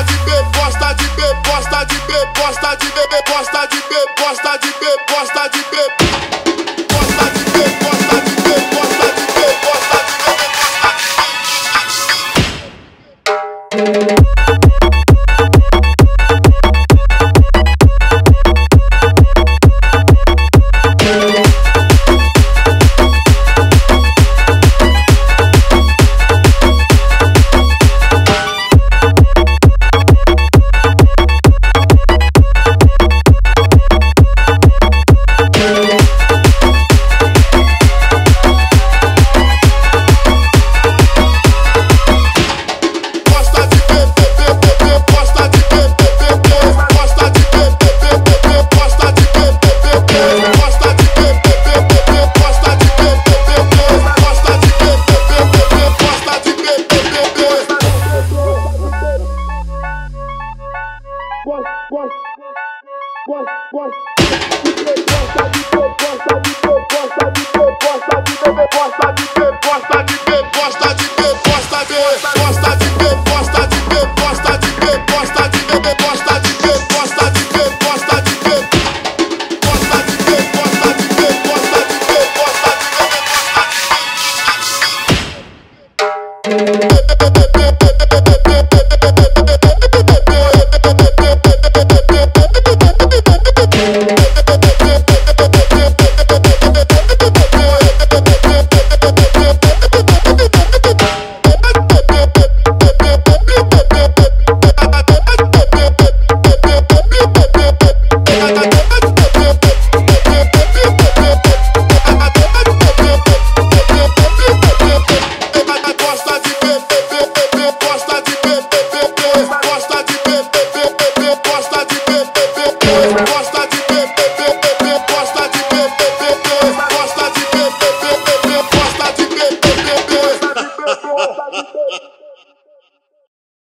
de beber, gosta de beber, gosta de beber, gosta de beber, gosta de beber, gosta de beber, gosta de beber, gosta de beber, gosta de beber, gosta de beber, gosta de beber. What?